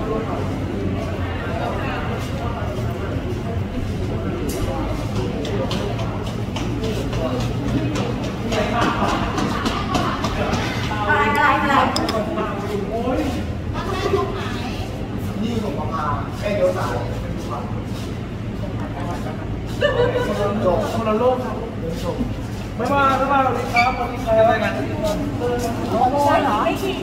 นี่ส่งประมาณเลี้ยวซ้ายจบคนละโลกครับจบไม่ว่าสวัสดีครับสวัสดีครับอะไรกันใช่เหรอไม่ขี่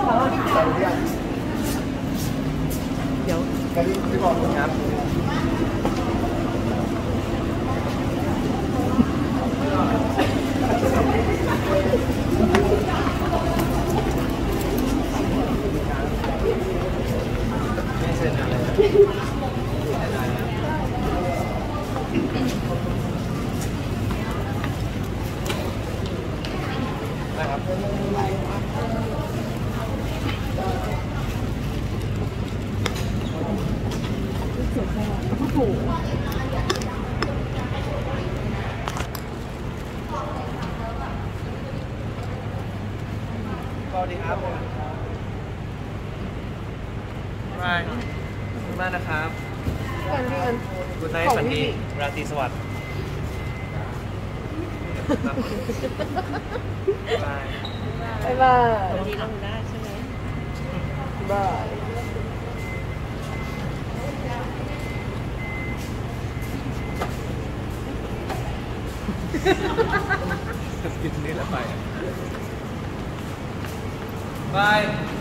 เดี๋ยวกันที่บอกครับไม่เซ็นอะไรนะครับสวัสดีครับบายขอบคุณมากนะครับคุณนายฝันดีราตรีสวัสดิ์บายบายวันนี้ลงได้ใช่ไหมบายกินนี่แหละไปบาย